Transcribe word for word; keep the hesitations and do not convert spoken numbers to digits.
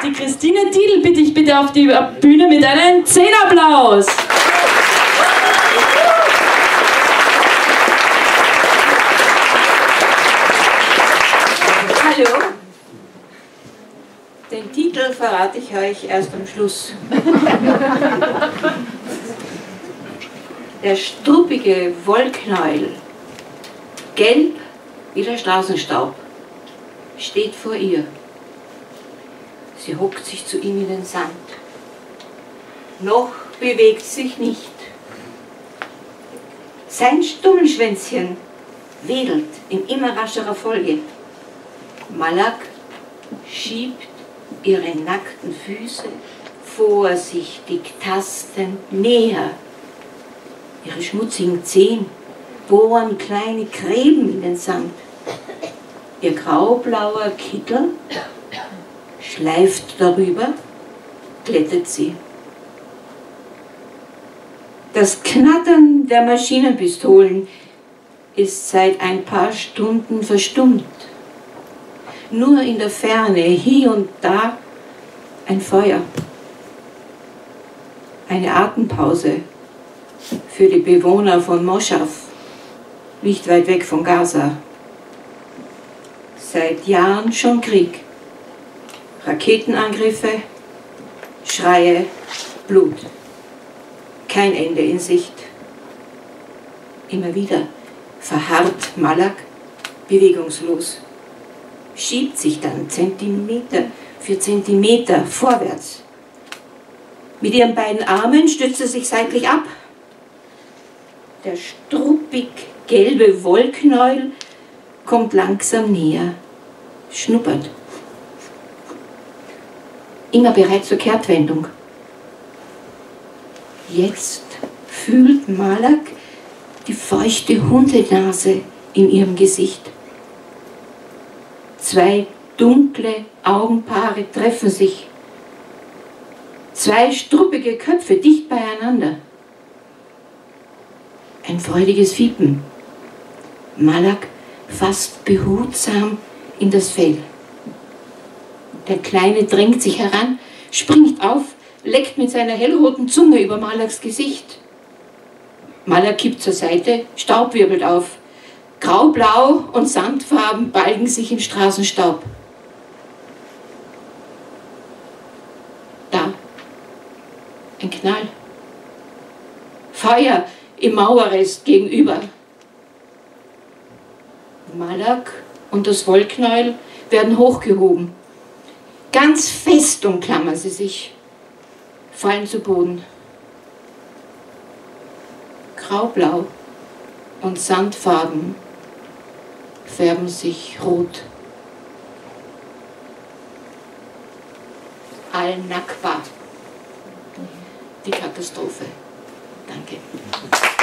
Die Christine Tiedl bitte ich bitte auf die Bühne mit einem Zehnapplaus. Hallo. Den Titel verrate ich euch erst am Schluss. Der struppige Wollknäuel, gelb wie der Straßenstaub, steht vor ihr. Sie hockt sich zu ihm in den Sand. Noch bewegt sich nicht. Sein Stummelschwänzchen wedelt in immer rascherer Folge. Malak schiebt ihre nackten Füße vorsichtig tastend näher. Ihre schmutzigen Zehen bohren kleine Gräben in den Sand. Ihr graublauer Kittel schleift darüber, glättet sie. Das Knattern der Maschinenpistolen ist seit ein paar Stunden verstummt. Nur in der Ferne, hier und da, ein Feuer. Eine Atempause für die Bewohner von Moschaw, nicht weit weg von Gaza. Seit Jahren schon Krieg. Raketenangriffe, Schreie, Blut. Kein Ende in Sicht. Immer wieder verharrt Malak bewegungslos, schiebt sich dann Zentimeter für Zentimeter vorwärts. Mit ihren beiden Armen stützt er sich seitlich ab. Der struppig gelbe Wollknäuel kommt langsam näher, schnuppert. Immer bereit zur Kehrtwendung. Jetzt fühlt Malak die feuchte Hundenase in ihrem Gesicht. Zwei dunkle Augenpaare treffen sich. Zwei struppige Köpfe dicht beieinander. Ein freudiges Fiepen. Malak fasst behutsam in das Fell. Der Kleine drängt sich heran, springt auf, leckt mit seiner hellroten Zunge über Malaks Gesicht. Malak kippt zur Seite, Staub wirbelt auf. Graublau und Sandfarben balgen sich im Straßenstaub. Da, ein Knall. Feuer im Mauerrest gegenüber. Malak und das Wollknäuel werden hochgehoben. Ganz fest umklammern sie sich, fallen zu Boden. Graublau und Sandfarben färben sich rot. Al-Nakba, die Katastrophe. Danke.